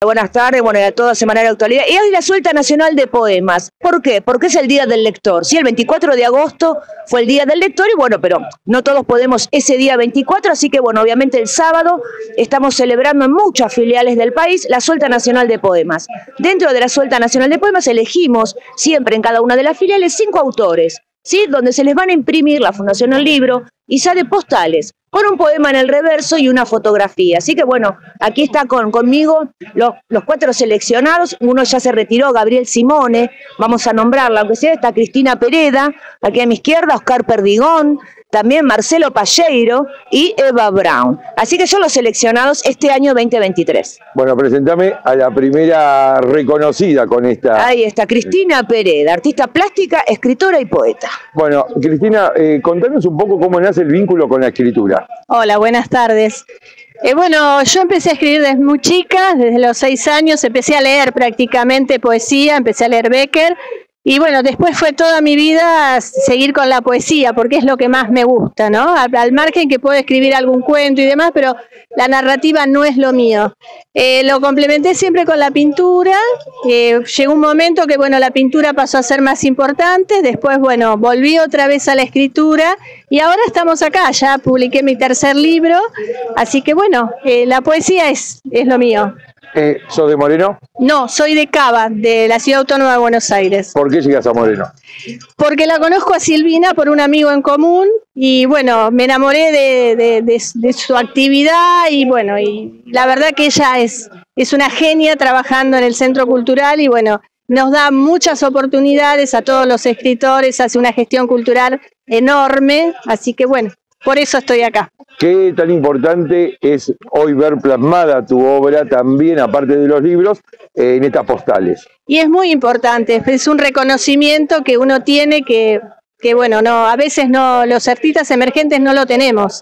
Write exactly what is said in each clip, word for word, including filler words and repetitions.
Buenas tardes, bueno, a toda Semanario Actualidad. Y hoy la Suelta Nacional de Poemas. ¿Por qué? Porque es el Día del Lector. Sí, el veinticuatro de agosto fue el Día del Lector y bueno, pero no todos podemos ese día veinticuatro, así que bueno, obviamente el sábado estamos celebrando en muchas filiales del país la Suelta Nacional de Poemas. Dentro de la Suelta Nacional de Poemas elegimos siempre en cada una de las filiales cinco autores, ¿sí? Donde se les van a imprimir la Fundación El Libro y sale postales, con un poema en el reverso y una fotografía. Así que bueno, aquí está con, conmigo los, los cuatro seleccionados. Uno ya se retiró, Gabriel Simone, vamos a nombrarla, aunque sea, está Cristina Pereda, aquí a mi izquierda, Oscar Perdigón, también Marcelo Palleiro y Eva Brown. Así que son los seleccionados este año veinte veintitrés. Bueno, presentame a la primera reconocida con esta... Ahí está, Cristina Pereda, artista plástica, escritora y poeta. Bueno, Cristina, eh, contanos un poco cómo nace el vínculo con la escritura. Hola, buenas tardes. Eh, bueno, yo empecé a escribir desde muy chica, desde los seis años, empecé a leer prácticamente poesía, empecé a leer Becker. Y bueno, después fue toda mi vida seguir con la poesía, porque es lo que más me gusta, ¿no? Al, al margen que puedo escribir algún cuento y demás, pero la narrativa no es lo mío. Eh, lo complementé siempre con la pintura. Eh, llegó un momento que, bueno, la pintura pasó a ser más importante. Después, bueno, volví otra vez a la escritura. Y ahora estamos acá, ya publiqué mi tercer libro. Así que, bueno, eh, la poesía es, es lo mío. Eh, ¿Sos de Moreno? No, soy de Cava, de la Ciudad Autónoma de Buenos Aires. ¿Por qué llegas a Moreno? Porque la conozco a Silvina por un amigo en común y bueno, me enamoré de, de, de, de su actividad y bueno, y la verdad que ella es, es una genia trabajando en el Centro Cultural y bueno, nos da muchas oportunidades a todos los escritores, hace una gestión cultural enorme, así que bueno, por eso estoy acá. ¿Qué tan importante es hoy ver plasmada tu obra también, aparte de los libros, eh, en estas postales? Y es muy importante, es un reconocimiento que uno tiene que, que bueno, no, a veces no, los artistas emergentes no lo tenemos.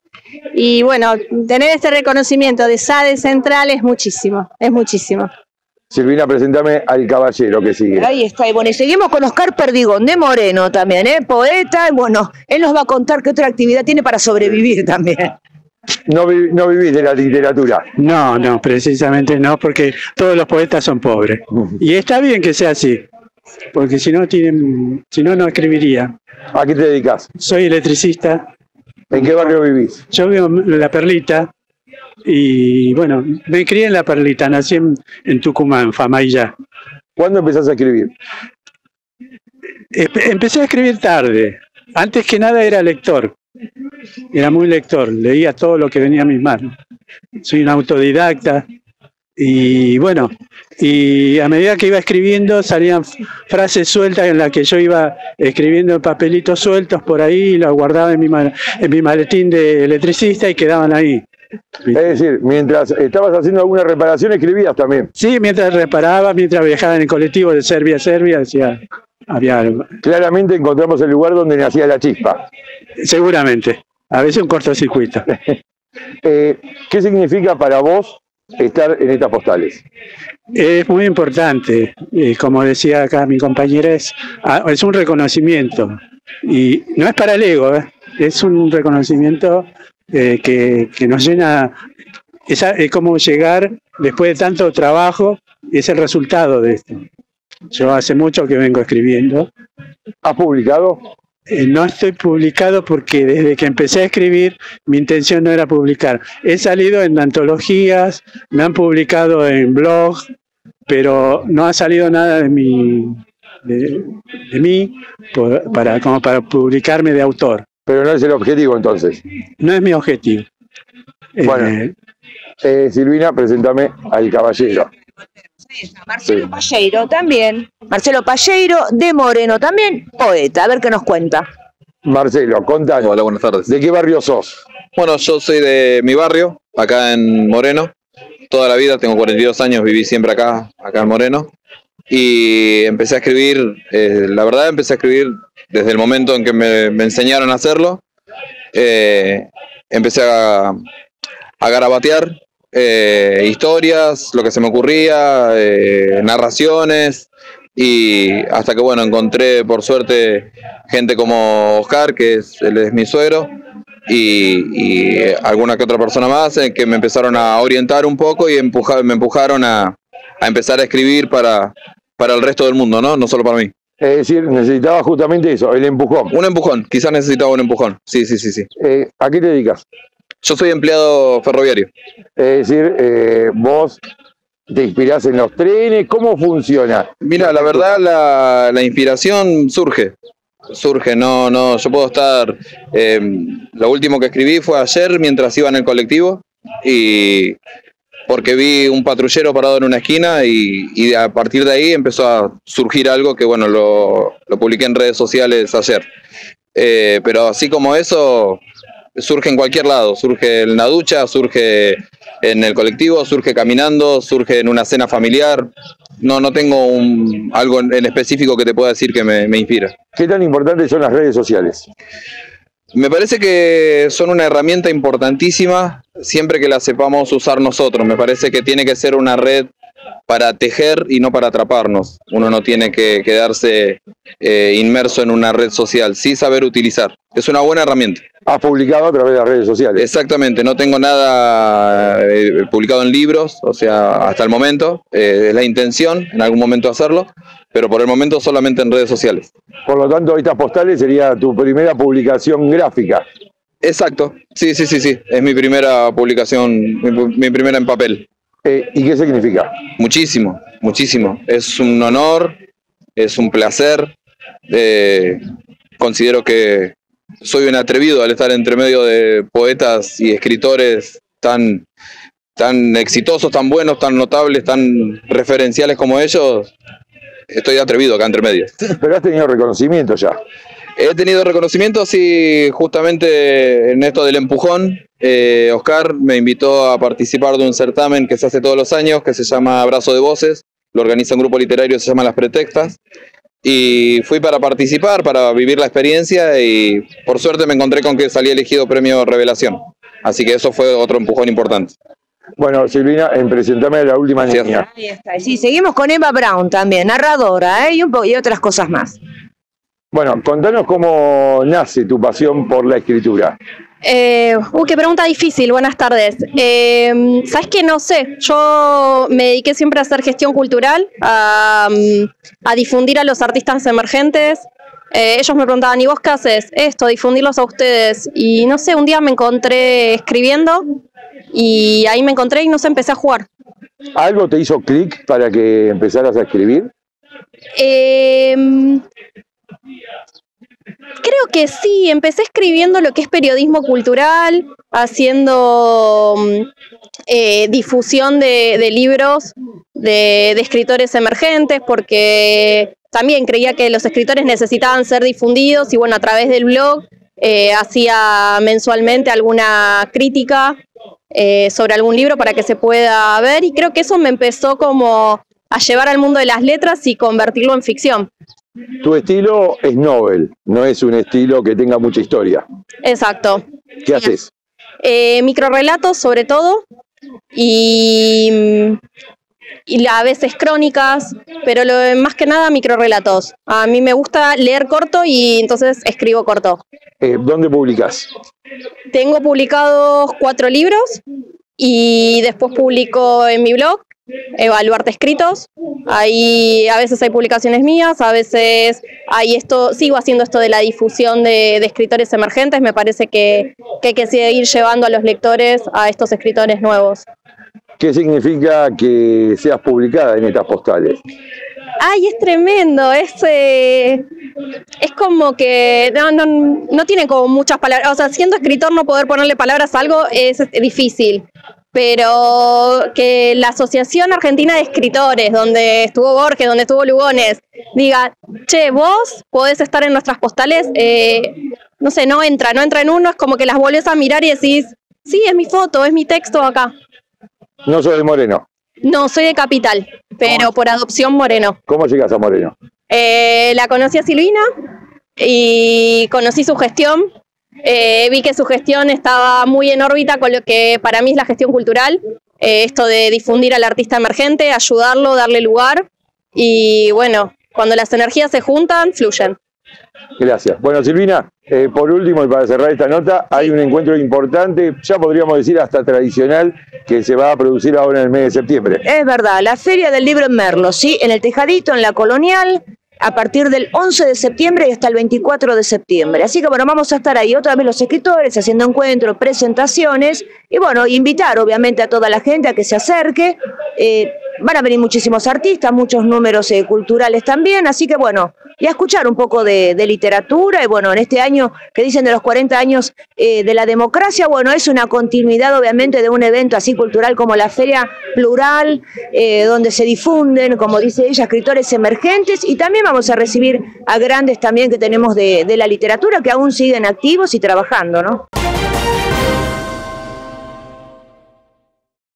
Y bueno, tener este reconocimiento de SADE Central es muchísimo, es muchísimo. Silvina, presentame al caballero que sigue. Ahí está, y bueno, y seguimos con Oscar Perdigón, de Moreno también, ¿eh? Poeta, y bueno, él nos va a contar qué otra actividad tiene para sobrevivir también. No, vi, no vivís de la literatura. No, no, precisamente no, porque todos los poetas son pobres. Y está bien que sea así, porque si no tienen, si no, no escribiría. ¿A qué te dedicas? Soy electricista. ¿En qué barrio vivís? Yo vivo en La Perlita. Y bueno, me crié en La Perlita, nací en, en Tucumán, Famaillá. ¿Cuándo empezás a escribir? Empecé a escribir tarde. Antes que nada era lector. Era muy lector, leía todo lo que venía a mis manos. Soy un autodidacta. Y bueno, y a medida que iba escribiendo salían frases sueltas en las que yo iba escribiendo en papelitos sueltos por ahí, y las guardaba en mi, en mi maletín de electricista y quedaban ahí. Es decir, mientras estabas haciendo alguna reparación, escribías también. Sí, mientras reparaba, mientras viajaba en el colectivo de Serbia a Serbia, decía, había algo. Claramente encontramos el lugar donde nacía la chispa. Seguramente, a veces un cortocircuito. eh, ¿Qué significa para vos estar en estas postales? Es muy importante, eh, como decía acá mi compañera, es, es un reconocimiento. Y no es para el ego, ¿eh? Es un reconocimiento Eh, que, que nos llena, es, es como llegar después de tanto trabajo, es el resultado de esto. Yo hace mucho que vengo escribiendo. ¿Has publicado? Eh, no estoy publicado porque desde que empecé a escribir mi intención no era publicar. He salido en antologías, me han publicado en blog, pero no ha salido nada de mi, de, de mí por, para, como para publicarme de autor. Pero no es el objetivo, entonces. No es mi objetivo. Bueno, eh, eh, Silvina, preséntame al caballero. Marcelo sí. Palleiro también. Marcelo Palleiro, de Moreno también, poeta. A ver qué nos cuenta. Marcelo, contanos. Hola, buenas tardes. ¿De qué barrio sos? Bueno, yo soy de mi barrio, acá en Moreno. Toda la vida, tengo cuarenta y dos años, viví siempre acá, acá en Moreno. Y empecé a escribir, eh, la verdad empecé a escribir desde el momento en que me, me enseñaron a hacerlo. Eh, empecé a, a garabatear eh, historias, lo que se me ocurría, eh, narraciones, y hasta que bueno, encontré por suerte gente como Oscar, que es, él es mi suegro, y, y alguna que otra persona más, eh, que me empezaron a orientar un poco y empujar, me empujaron a a empezar a escribir para, para el resto del mundo, ¿no? No solo para mí. Es decir, necesitaba justamente eso, el empujón. Un empujón, quizás necesitaba un empujón. Sí, sí, sí, sí. Eh, ¿A qué te dedicas? Yo soy empleado ferroviario. Es decir, eh, vos te inspirás en los trenes, ¿cómo funciona? Mira, la verdad, la, la inspiración surge. Surge, no, no, yo puedo estar. Eh, lo último que escribí fue ayer mientras iba en el colectivo y porque vi un patrullero parado en una esquina y, y a partir de ahí empezó a surgir algo que, bueno, lo, lo publiqué en redes sociales ayer. Eh, pero así como eso, surge en cualquier lado, surge en la ducha, surge en el colectivo, surge caminando, surge en una cena familiar. No, no tengo un, algo en específico que te pueda decir que me, me inspira. ¿Qué tan importantes son las redes sociales? Me parece que son una herramienta importantísima siempre que la sepamos usar nosotros. Me parece que tiene que ser una red para tejer y no para atraparnos. Uno no tiene que quedarse eh, inmerso en una red social, sí saber utilizar. Es una buena herramienta. Has publicado a través de las redes sociales. Exactamente, no tengo nada eh, publicado en libros, o sea, hasta el momento. Eh, es la intención en algún momento hacerlo, pero por el momento solamente en redes sociales. Por lo tanto, estas postales sería tu primera publicación gráfica. Exacto, sí, sí, sí, sí. Es mi primera publicación, mi, mi primera en papel. Eh, ¿Y qué significa? Muchísimo, muchísimo. Es un honor, es un placer. Eh, considero que soy un atrevido al estar entre medio de poetas y escritores tan, tan exitosos, tan buenos, tan notables, tan referenciales como ellos. Estoy atrevido acá entre medio. Pero has tenido reconocimiento ya. He tenido reconocimiento, sí, justamente en esto del empujón. Eh, Oscar me invitó a participar de un certamen que se hace todos los años, que se llama Abrazo de Voces. Lo organiza un grupo literario que se llama Las Pretextas. Y fui para participar, para vivir la experiencia y por suerte me encontré con que salí elegido premio Revelación. Así que eso fue otro empujón importante. Bueno, Silvina, en presentame a la última Sí. niña. Ahí está. Sí, seguimos con Emma Brown también, narradora, ¿eh? y, un po y otras cosas más. Bueno, contanos cómo nace tu pasión por la escritura. Eh, uh, qué pregunta difícil, buenas tardes. Eh, ¿Sabes qué? No sé, yo me dediqué siempre a hacer gestión cultural, a, a difundir a los artistas emergentes. Eh, ellos me preguntaban, ¿y vos qué haces? Esto, difundirlos a ustedes. Y no sé, un día me encontré escribiendo y ahí me encontré y no sé, empecé a jugar. ¿Algo te hizo clic para que empezaras a escribir? Eh, Creo que sí, empecé escribiendo lo que es periodismo cultural, haciendo eh, difusión de, de libros de, de escritores emergentes, porque también creía que los escritores necesitaban ser difundidos y bueno, a través del blog eh, hacía mensualmente alguna crítica eh, sobre algún libro para que se pueda ver y creo que eso me empezó como a llevar al mundo de las letras y convertirlo en ficción. Tu estilo es novel, no es un estilo que tenga mucha historia. Exacto. ¿Qué haces? Eh, microrrelatos sobre todo y, y a veces crónicas, pero lo, más que nada microrrelatos. A mí me gusta leer corto y entonces escribo corto. Eh, ¿Dónde publicás? Tengo publicados cuatro libros y después publico en mi blog, Evaluarte Escritos. Ahí a veces hay publicaciones mías, a veces hay esto, sigo haciendo esto de la difusión de, de escritores emergentes. Me parece que, que hay que seguir llevando a los lectores a estos escritores nuevos. ¿Qué significa que seas publicada en estas postales? Ay, es tremendo, es, eh, es como que no, no, no tiene como muchas palabras, o sea, siendo escritor no poder ponerle palabras a algo es difícil. Pero que la Asociación Argentina de Escritores, donde estuvo Borges, donde estuvo Lugones, diga, che, vos podés estar en nuestras postales, eh, no sé, no entra, no entra en uno, es como que las volvés a mirar y decís, sí, es mi foto, es mi texto acá. No soy de Moreno. No, soy de Capital, pero por adopción Moreno. ¿Cómo llegas a Moreno? Eh, la conocí a Silvina y conocí su gestión. Eh, vi que su gestión estaba muy en órbita con lo que para mí es la gestión cultural, eh, esto de difundir al artista emergente, ayudarlo, darle lugar y bueno, cuando las energías se juntan, fluyen. Gracias. Bueno, Silvina, Eh, por último, y para cerrar esta nota, hay un encuentro importante, ya podríamos decir hasta tradicional, que se va a producir ahora en el mes de septiembre. Es verdad, la Feria del Libro en Merlo, ¿sí? En el Tejadito, en la Colonial, a partir del once de septiembre y hasta el veinticuatro de septiembre. Así que bueno, vamos a estar ahí otra vez los escritores haciendo encuentros, presentaciones y bueno, invitar obviamente a toda la gente a que se acerque. Eh, van a venir muchísimos artistas, muchos números eh, culturales también, así que bueno, y a escuchar un poco de, de literatura y bueno, en este año que dicen de los cuarenta años eh, de la democracia, bueno, es una continuidad obviamente de un evento así cultural como la Feria Plural, eh, donde se difunden, como dice ella, escritores emergentes y también vamos a recibir a grandes también que tenemos de, de la literatura que aún siguen activos y trabajando, ¿no?